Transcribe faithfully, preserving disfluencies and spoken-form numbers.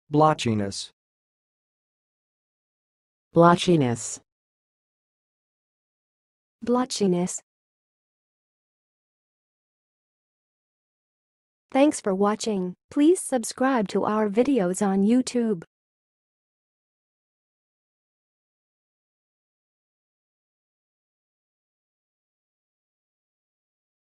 blotchiness, blotchiness, blotchiness. Thanks for watching. Please subscribe to our videos on YouTube.